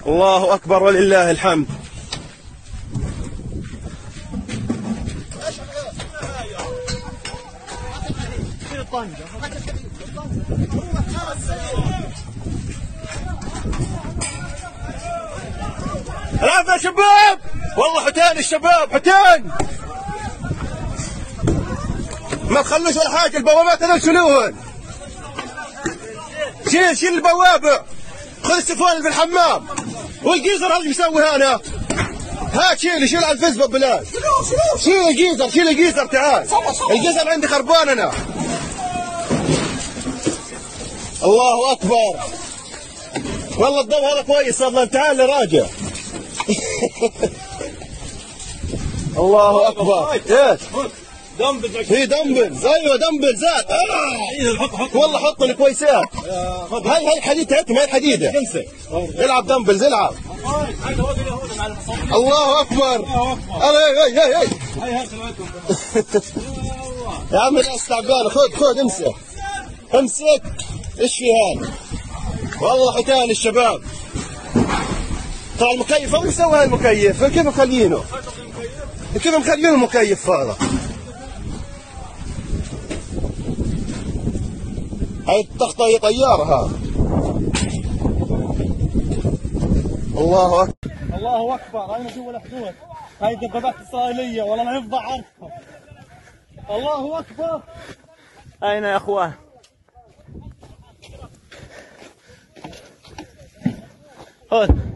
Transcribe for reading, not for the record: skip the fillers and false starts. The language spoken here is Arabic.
الله أكبر ولله الحمد. العافية يا شباب، والله حتان الشباب حتان، ما تخلوش ولا حاجة. البوابات هذول شيلوهن، شيل البوابة، خذ السيفون اللي في الحمام والجيزر اللي بيسوي هنا، هات شيل على الفيسبوك بلاش، شيل الجيزر تعال، الجيزر عندي خربان انا. الله اكبر، والله الضوء هذا كويس والله. تعال راجع. الله اكبر. ايش؟ دمبلز. في دمبلز، ايوه دمبلز. والله حط لي كويسات. هاي الحديد تاعتهم، هاي الحديده. العب دمبلز العب. الله اكبر. هاي يا عم الناس تعبانه. خذ امسك. ايش في هذا؟ والله حيتان الشباب. ترى المكيف هو مسوي هاي المكيف، كيف مخلينه؟ كيف مخلينه المكيف هذا؟ هاي التخطة هي طيارة هذا. الله أكبر. الله أكبر. هاي جوا الحدود، هاي الدبابات الإسرائيلية، والله ما يفضح عرفهم. الله أكبر. أين يا أخوان؟ هون